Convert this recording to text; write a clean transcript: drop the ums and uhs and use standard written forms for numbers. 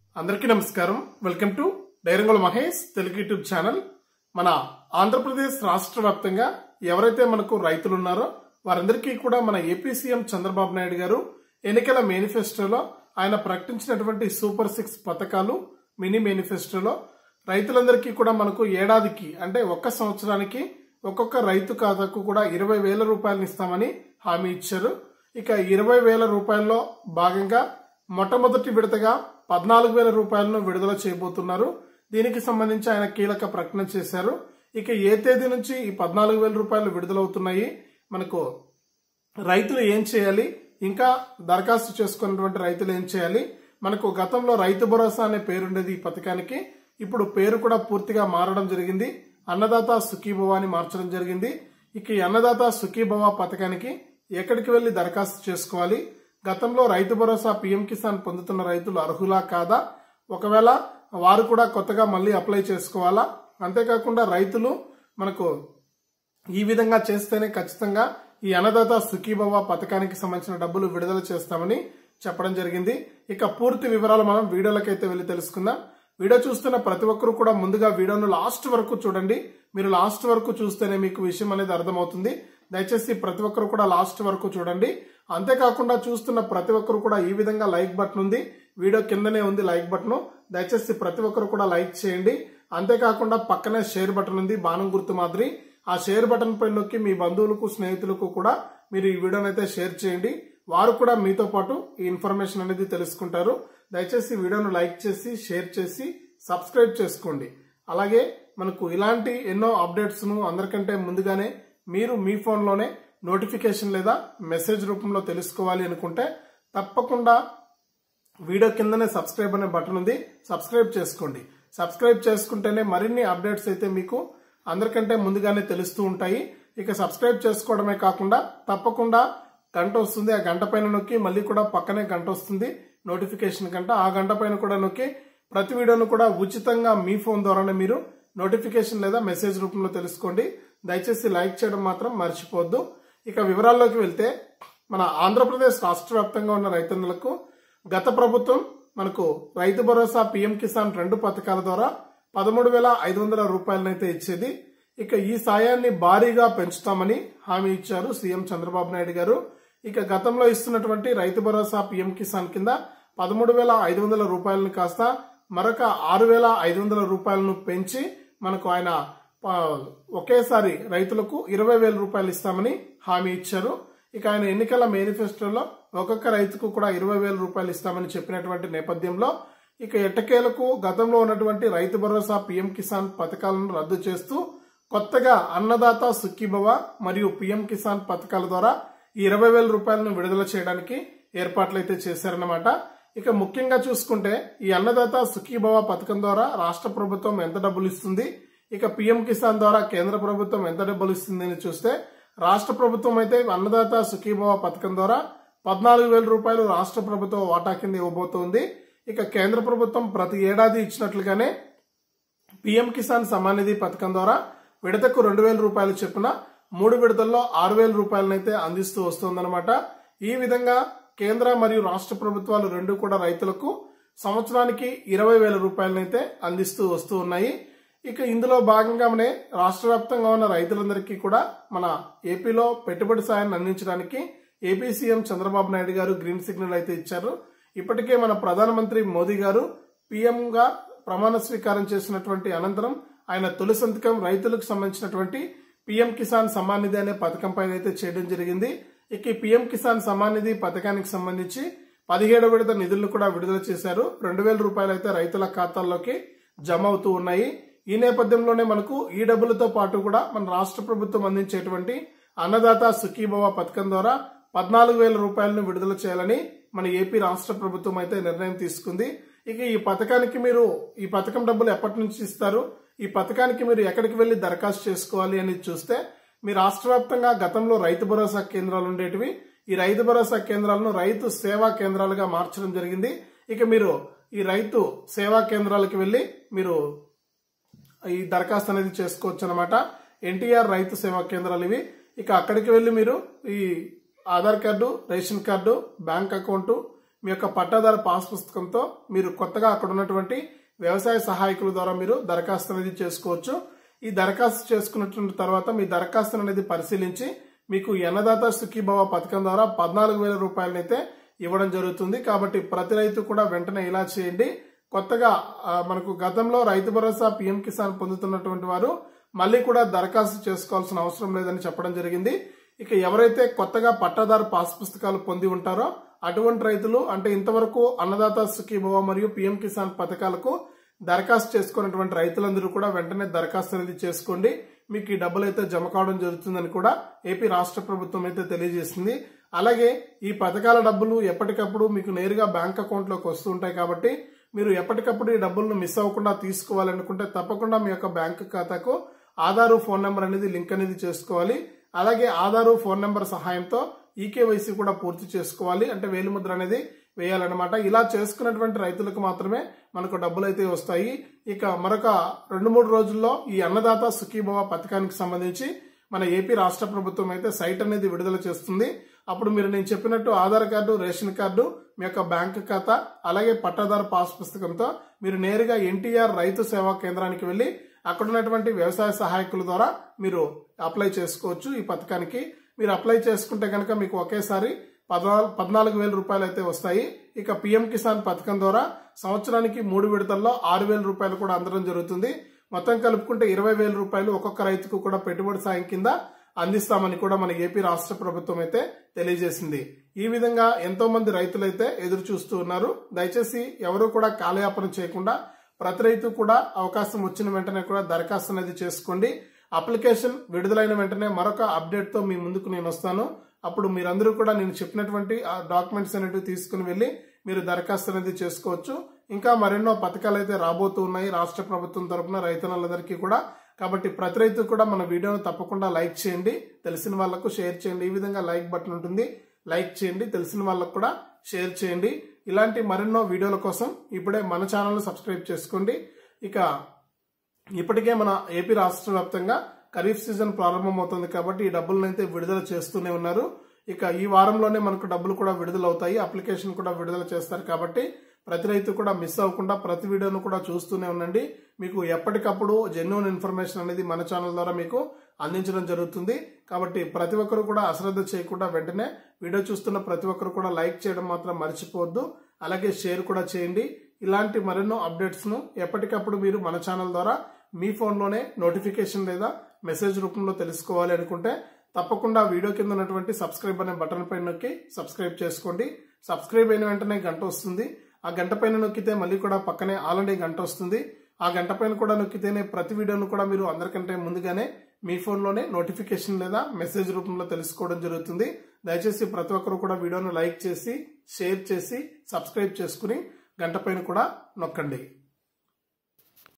అందరికీ నమస్కారం. Welcome to డైరంగుల మహేష్ తెలుగు యూట్యూబ్ ఛానల్. మన ఆంధ్రప్రదేశ్ రాష్ట్ర వ్యాప్తంగా ఎవరైతే మనకు రైతులు ఉన్నారో వారందరికీ కూడా మన ఏపీ సీఎం చంద్రబాబు నాయుడు గారు ఎన్నికల మేనిఫెస్టోలో ఆయన ప్రకటించినటువంటి సూపర్ 6 పథకాలు మినీ మేనిఫెస్టోలో రైతులందరికీ కూడా మనకు ఏడాదికి అంటే ఒక్క సంవత్సరానికి ఒక్కొక్క రైతు ఖాతాకు కూడా 20,000 రూపాయలు ఇస్తామని హామీ ఇచ్చారు. ఇక 20,000 రూపాయల్లో భాగంగా మొట్టమొదటి విడతగా 14,000 రూపాయలను విడుదల చేయబోతున్నారు. దీనికి సంబంధించి ఆయన కీలక ప్రకటన చేశారు. ఇక ఏ తేదీ నుంచి ఈ 14,000 రూపాయలు విడుదలవుతున్నాయి, మనకు రైతులు ఏం చేయాలి, ఇంకా దరఖాస్తు చేసుకున్నటువంటి రైతులు ఏం చేయాలి, మనకు గతంలో రైతు భరోసా అనే పేరుండేది ఈ పథకానికి. ఇప్పుడు పేరు కూడా పూర్తిగా మారడం జరిగింది. అన్నదాత సుఖీభవ అని మార్చడం జరిగింది. ఇక ఈ అన్నదాత సుఖీభవ పథకానికి ఎక్కడికి వెళ్లి దరఖాస్తు చేసుకోవాలి, గతంలో రైతు భరోసా పీఎం కిసాన్ పొందుతున్న రైతులు అర్హులా కాదా, ఒకవేళ వారు కూడా కొత్తగా మళ్ళీ అప్లై చేసుకోవాలా, అంతేకాకుండా రైతులు మనకు ఈ విధంగా చేస్తేనే ఖచ్చితంగా ఈ అన్నదాత సుఖీభవ పథకానికి సంబంధించిన డబ్బులు విడుదల చేస్తామని చెప్పడం జరిగింది. ఇక పూర్తి వివరాలు మనం వీడియోలకైతే వెళ్లి తెలుసుకుందాం. వీడియో చూస్తున్న ప్రతి ఒక్కరు కూడా ముందుగా వీడియోను లాస్ట్ వరకు చూడండి. మీరు లాస్ట్ వరకు చూస్తేనే మీకు విషయం అనేది అర్థమవుతుంది. దయచేసి ప్రతి ఒక్కరు కూడా లాస్ట్ వరకు చూడండి. అంతేకాకుండా చూస్తున్న ప్రతి ఒక్కరు కూడా ఈ విధంగా లైక్ బటన్ ఉంది, వీడియో కిందనే ఉంది లైక్ బటన్, దయచేసి ప్రతి ఒక్కరు కూడా లైక్ చేయండి. అంతేకాకుండా పక్కనే షేర్ బటన్ ఉంది బాణం గుర్తు మాదిరి, ఆ షేర్ బటన్ పై నొక్కి మీ బంధువులకు స్నేహితులకు కూడా మీరు ఈ వీడియోని అయితే షేర్ చేయండి. వారు కూడా మీతో పాటు ఈ ఇన్ఫర్మేషన్ అనేది తెలుసుకుంటారు. దయచేసి వీడియోను లైక్ చేసి షేర్ చేసి సబ్స్క్రైబ్ చేసుకోండి. అలాగే మనకు ఇలాంటి ఎన్నో అప్డేట్స్ ను అందరికంటే ముందుగానే మీరు మీ ఫోన్లోనే నోటిఫికేషన్ లేదా మెసేజ్ రూపంలో తెలుసుకోవాలి అనుకుంటే తప్పకుండా వీడియో కిందనే సబ్స్క్రైబ్ అనే బటన్ ఉంది, సబ్స్క్రైబ్ చేసుకోండి. సబ్స్క్రైబ్ చేసుకుంటేనే మరిన్ని అప్డేట్స్ అయితే మీకు అందరికంటే ముందుగానే తెలుస్తూ ఉంటాయి. ఇక సబ్స్క్రైబ్ చేసుకోవడమే కాకుండా తప్పకుండా గంట వస్తుంది, ఆ గంట పైన నొక్కి మళ్ళీ కూడా పక్కనే గంట వస్తుంది నోటిఫికేషన్ గంట, ఆ గంట పైన కూడా నొక్కి ప్రతి వీడియోను కూడా ఉచితంగా మీ ఫోన్ ద్వారానే మీరు నోటిఫికేషన్ లేదా మెసేజ్ రూపంలో తెలుసుకోండి. దయచేసి లైక్ చేయడం మాత్రం మర్చిపోవద్దు. ఇక వివరాల్లోకి వెళ్తే మన ఆంధ్రప్రదేశ్ రాష్ట్ర వ్యాప్తంగా ఉన్న రైతన్నులకు గత ప్రభుత్వం మనకు రైతు భరోసా పీఎం కిసాన్ 2 పథకాల ద్వారా 13,500 రూపాయలనైతే ఇచ్చేది. ఇక ఈ సాయాన్ని భారీగా పెంచుతామని హామీ ఇచ్చారు సీఎం చంద్రబాబు నాయుడు గారు. ఇక గతంలో ఇస్తున్నటువంటి రైతు భరోసా పీఎం కిసాన్ కింద 13,500 రూపాయలను కాస్త మరొక 6,500 రూపాయలను పెంచి మనకు ఆయన ఒకేసారి రైతులకు 20,000 రూపాయలు ఇస్తామని హామీ ఇచ్చారు. ఇక ఆయన ఎన్నికల మేనిఫెస్టోలో ఒక్కొక్క రైతుకు కూడా 20,000 రూపాయలు ఇస్తామని చెప్పినటువంటి నేపథ్యంలో ఇక ఎట్టకేలకు గతంలో ఉన్నటువంటి రైతు భరోసా పీఎం కిసాన్ పథకాలను రద్దు చేస్తూ కొత్తగా అన్నదాత సుఖీభవ మరియు పీఎం కిసాన్ పథకాల ద్వారా ఈ 20,000 రూపాయలను విడుదల చేయడానికి ఏర్పాట్లయితే చేశారన్నమాట. ఇక ముఖ్యంగా చూసుకుంటే ఈ అన్నదాత సుఖీభవ పథకం ద్వారా రాష్ట్ర ప్రభుత్వం ఎంత డబ్బులు ఇస్తుంది, ఇక పీఎం కిసాన్ ద్వారా కేంద్ర ప్రభుత్వం ఎంత డబ్బులు ఇస్తుంది అని చూస్తే రాష్ట్ర ప్రభుత్వం అయితే అన్నదాత సుఖీభవ పథకం ద్వారా 14,000 రూపాయలు రాష్ట్ర ప్రభుత్వం వాటా కింద ఇవ్వబోతోంది. ఇక కేంద్ర ప్రభుత్వం ప్రతి ఏడాది ఇచ్చినట్లుగానే పీఎం కిసాన్ సమ్మాన్ నిధి పథకం ద్వారా విడతకు 2,000 రూపాయలు చొప్పున 3 విడతల్లో 6,000 రూపాయలనైతే అందిస్తూ వస్తుందన్నమాట. ఈ విధంగా కేంద్ర మరియు రాష్ట్ర ప్రభుత్వాలు రెండు కూడా రైతులకు సంవత్సరానికి 20,000 రూపాయలనైతే అందిస్తూ వస్తూ ఉన్నాయి. ఇక ఇందులో భాగంగానే రాష్ట్ర వ్యాప్తంగా ఉన్న రైతులందరికీ కూడా మన ఏపీలో పెట్టుబడి సాయాన్ని అందించడానికి ఏపీ సీఎం చంద్రబాబు నాయుడు గారు గ్రీన్ సిగ్నల్ అయితే ఇచ్చారు. ఇప్పటికే మన ప్రధానమంత్రి మోదీ గారు పీఎం గా ప్రమాణ స్వీకారం చేసినటువంటి అనంతరం ఆయన తొలి సంతకం రైతులకు సంబంధించినటువంటి పీఎం కిసాన్ సమ్మాన్ నిధి అనే పథకం పైన అయితే చేయడం జరిగింది. ఇక ఈ పీఎం కిసాన్ సమ్మాన్ నిధి పథకానికి సంబంధించి 17వ విడత నిధులను కూడా విడుదల చేశారు. 2,000 రూపాయలు అయితే రైతుల ఖాతాల్లోకి జమ అవుతూ ఉన్నాయి. ఈ నేపథ్యంలోనే మనకు ఈ డబ్బులతో పాటు కూడా మన రాష్ట్ర ప్రభుత్వం అందించేటువంటి అన్నదాత సుఖీభవ పథకం ద్వారా 14,000 రూపాయలను విడుదల చేయాలని మన ఏపీ రాష్ట్ర ప్రభుత్వం అయితే నిర్ణయం తీసుకుంది. ఇక ఈ పథకానికి మీరు ఈ పథకం డబ్బులు ఎప్పటి నుంచి ఇస్తారు, ఈ పథకానికి మీరు ఎక్కడికి వెళ్లి దరఖాస్తు చేసుకోవాలి అని చూస్తే మీ రాష్ట్ర వ్యాప్తంగా గతంలో రైతు భరోసా కేంద్రాలు ఉండేటివి, ఈ రైతు భరోసా కేంద్రాలను రైతు సేవా కేంద్రాలుగా మార్చడం జరిగింది. ఇక మీరు ఈ రైతు సేవా కేంద్రాలకు వెళ్లి మీరు ఈ దరఖాస్తు అనేది చేసుకోవచ్చు అనమాట. ఎన్టీఆర్ రైతు సేవా కేంద్రాలు ఇవి. ఇక అక్కడికి వెళ్లి మీరు ఈ Aadhaar card, ration card, bank account, మీ యొక్క పట్టాదారు పాస్ పుస్తకంతో మీరు కొత్తగా అక్కడ ఉన్నటువంటి వ్యవసాయ సహాయకుల ద్వారా మీరు దరఖాస్తు అనేది చేసుకోవచ్చు. ఈ దరఖాస్తు చేసుకున్నటువంటి తర్వాత మీ దరఖాస్తు అనేది పరిశీలించి మీకు అన్నదాత సుఖీభవ పథకం ద్వారా 14,000 రూపాయలనైతే ఇవ్వడం జరుగుతుంది. కాబట్టి ప్రతి రైతు కూడా వెంటనే ఇలా చేయండి. కొత్తగా మనకు గతంలో రైతు భరోసా పీఎం కిసాన్ పొందుతున్నటువంటి వారు మళ్ళీ కూడా దరఖాస్తు చేసుకోవాల్సిన అవసరం లేదని చెప్పడం జరిగింది. ఇక ఎవరైతే కొత్తగా పట్టాదారు పాస్ పుస్తకాలు పొంది ఉంటారో అటువంటి రైతులు, అంటే ఇంతవరకు అన్నదాత సుఖీభవ మరియు పీఎం కిసాన్ పథకాలకు దరఖాస్తు చేసుకున్నటువంటి రైతులందరూ కూడా వెంటనే దరఖాస్తు అనేది చేసుకోండి. మీకు ఈ డబ్బులు అయితే జమ కావడం జరుగుతుందని కూడా ఏపీ రాష్ట్ర ప్రభుత్వం అయితే తెలియజేసింది. అలాగే ఈ పథకాల డబ్బులు ఎప్పటికప్పుడు మీకు నేరుగా బ్యాంక్ అకౌంట్ లోకి వస్తూ ఉంటాయి. కాబట్టి మీరు ఎప్పటికప్పుడు ఈ డబ్బులను మిస్ అవ్వకుండా తీసుకోవాలనుకుంటే తప్పకుండా మీ యొక్క బ్యాంక్ ఖాతాకు ఆధారు ఫోన్ నెంబర్ అనేది లింక్ అనేది చేసుకోవాలి. అలాగే ఆధారు ఫోన్ నెంబర్ సహాయంతో ఈకేవైసీ కూడా పూర్తి చేసుకోవాలి, అంటే వేలిముద్ర అనేది వేయాలన్నమాట. ఇలా చేసుకున్నటువంటి రైతులకు మాత్రమే మనకు డబ్బులు అయితే వస్తాయి. ఇక మరొక 2-3 రోజుల్లో ఈ అన్నదాత సుఖీభవ పథకానికి సంబంధించి మన ఏపీ రాష్ట్ర ప్రభుత్వం అయితే సైట్ అనేది విడుదల చేస్తుంది. అప్పుడు మీరు నేను చెప్పినట్టు ఆధార్ కార్డు, రేషన్ కార్డు, మీ యొక్క బ్యాంక్ ఖాతా, అలాగే పట్టాదారు పాస్ పుస్తకంతో మీరు నేరుగా ఎన్టీఆర్ రైతు సేవా కేంద్రానికి వెళ్లి అక్కడ ఉన్నటువంటి వ్యవసాయ సహాయకుల ద్వారా మీరు అప్లై చేసుకోవచ్చు. ఈ పథకానికి మీరు అప్లై చేసుకుంటే కనుక మీకు ఒకేసారి 14,000 రూపాయలు అయితే వస్తాయి. ఇక పీఎం కిసాన్ పథకం ద్వారా సంవత్సరానికి 3 విడతల్లో 6,000 రూపాయలు కూడా అందడం జరుగుతుంది. మొత్తం కలుపుకుంటే 20,000 రూపాయలు ఒక్కొక్క రైతుకు కూడా పెట్టుబడి సాయం కింద అందిస్తామని కూడా మన ఏపీ రాష్ట్ర ప్రభుత్వం అయితే తెలియజేసింది. ఈ విధంగా ఎంతో మంది రైతులైతే ఎదురు చూస్తూ ఉన్నారు. దయచేసి ఎవరు కూడా కాలయాపన చేయకుండా ప్రతి రైతు కూడా అవకాశం వచ్చిన వెంటనే కూడా దరఖాస్తు అనేది చేసుకోండి. అప్లికేషన్ విడుదలైన వెంటనే మరొక అప్డేట్ తో మీ ముందుకు నేను వస్తాను. అప్పుడు మీరందరూ కూడా నేను చెప్పినటువంటి ఆ డాక్యుమెంట్స్ అనేవి తీసుకుని వెళ్లి మీరు దరఖాస్తు అనేది చేసుకోవచ్చు. ఇంకా మరెన్నో పథకాలు అయితే రాబోతూ ఉన్నాయి రాష్ట్ర ప్రభుత్వం తరపున రైతులందరికీ కూడా. కాబట్టి ప్రతి రైతు కూడా మన వీడియోను తప్పకుండా లైక్ చేయండి, తెలిసిన వాళ్లకు షేర్ చేయండి. ఈ విధంగా లైక్ బటన్ ఉంటుంది, లైక్ చేయండి, తెలిసిన వాళ్ళకు కూడా షేర్ చేయండి. ఇలాంటి మరెన్నో వీడియోల కోసం ఇప్పుడే మన ఛానల్ సబ్స్క్రైబ్ చేసుకోండి. ఇక ఇప్పటికే మన ఏపీ రాష్ట్ర వ్యాప్తంగా ఖరీఫ్ సీజన్ ప్రారంభమవుతుంది కాబట్టి ఈ డబ్బులను అయితే విడుదల చేస్తూనే ఉన్నారు. ఇక ఈ వారంలోనే మనకు డబ్బులు కూడా విడుదల అవుతాయి, అప్లికేషన్ కూడా విడుదల చేస్తారు. కాబట్టి ప్రతి రైతు కూడా మిస్ అవ్వకుండా ప్రతి వీడియోను కూడా చూస్తూనే ఉండండి. మీకు ఎప్పటికప్పుడు జెన్యూన్ ఇన్ఫర్మేషన్ అనేది మన ఛానల్ ద్వారా మీకు అందించడం జరుగుతుంది. కాబట్టి ప్రతి ఒక్కరు కూడా అశ్రద్ధ చేయకుండా వెంటనే వీడియో చూస్తున్న ప్రతి ఒక్కరు కూడా లైక్ చేయడం మాత్రం మర్చిపోవద్దు. అలాగే షేర్ కూడా చేయండి. ఇలాంటి మరెన్నో అప్డేట్స్ ను ఎప్పటికప్పుడు మీరు మన ఛానల్ ద్వారా మీ ఫోన్లోనే నోటిఫికేషన్ లేదా మెసేజ్ రూపంలో తెలుసుకోవాలి అనుకుంటే తప్పకుండా వీడియో కింద ఉన్నటువంటి సబ్స్క్రైబ్ అనే బటన్ పైన నొక్కి సబ్స్క్రైబ్ చేసుకోండి. సబ్స్క్రైబ్ అయిన వెంటనే గంట వస్తుంది. ఆ గంట పైన నొక్కితే మళ్ళీ కూడా పక్కనే ఆల్ అనే గంట వస్తుంది. ఆ గంట పైన కూడా నొక్కితేనే ప్రతి వీడియోను కూడా మీరు అందరికంటే ముందుగానే మీ ఫోన్లోనే నోటిఫికేషన్ లేదా మెసేజ్ రూపంలో తెలుసుకోవడం జరుగుతుంది. దయచేసి ప్రతి ఒక్కరు కూడా వీడియోను లైక్ చేసి, షేర్ చేసి, సబ్స్క్రైబ్ చేసుకుని గంట పైన కూడా నొక్కండి.